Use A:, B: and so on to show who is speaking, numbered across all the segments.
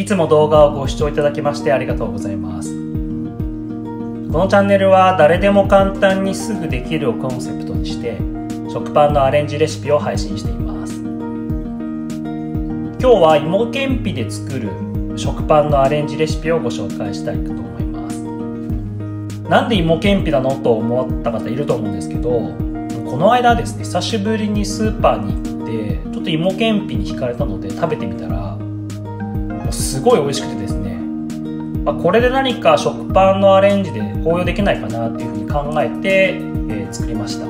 A: つも動画をご視聴いただきましてありがとうございます。このチャンネルは誰でも簡単にすぐできるをコンセプトにして食パンのアレンジレシピを配信しています。今日は芋けんぴで作る食パンのアレンジレシピをご紹介したいと思います。なんで芋けんぴなのと思った方いると思うんですけど、この間ですね、久しぶりにスーパーに行ってちょっと芋けんぴに惹かれたので食べてみたらもうすごい美味しくてですね、これで何か食パンのアレンジで応用できないかなっていうふうに考えて、作りました。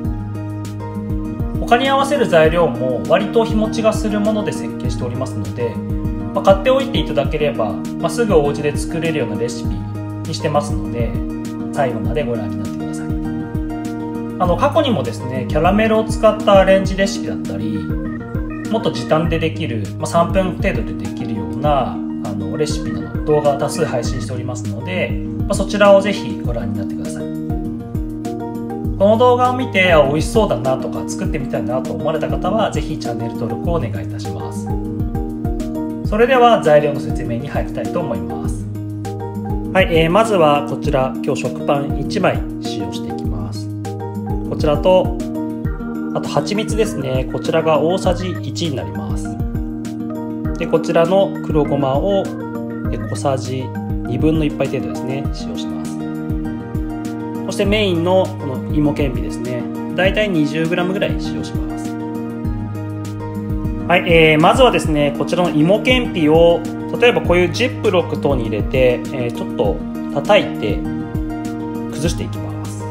A: 他に合わせる材料も割と日持ちがするもので設計しておりますので、買っておいていただければ、すぐお家で作れるようなレシピにしてますので、最後までご覧になってください。過去にもですね、キャラメルを使ったアレンジレシピだったり、もっと時短でできる、3分程度でできるようなレシピなど動画を多数配信しておりますので、そちらをぜひご覧になってください。この動画を見て美味しそうだなとか作ってみたいなと思われた方はぜひチャンネル登録をお願いいたします。それでは材料の説明に入りたいと思います。はい、まずはこちら今日食パン1枚使用していきます。こちらとあと蜂蜜ですね、こちらが大さじ1になります。でこちらの黒ごまを小さじ1/2杯程度ですね使用します。そしてメインのこの芋けんぴですね、だいたい 20g ぐらい使用します。はい、まずはですね、こちらの芋けんぴを例えばこういうジップロック等に入れて、ちょっと叩いて崩していきます。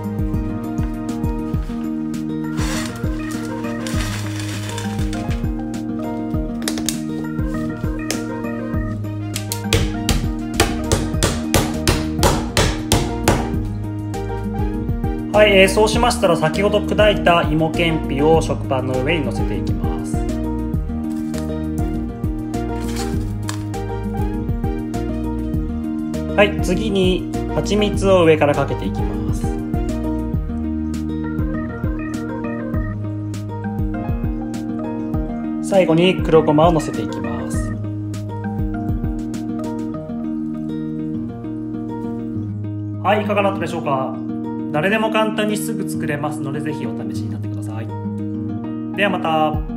A: はい、そうしましたら先ほど砕いた芋けんぴを食パンの上に乗せていきます。はい、次に蜂蜜を上からかけていきます。最後に黒ごまを乗せていきます。はい、いかがだったでしょうか。誰でも簡単にすぐ作れますのでぜひお試しになってください。ではまた。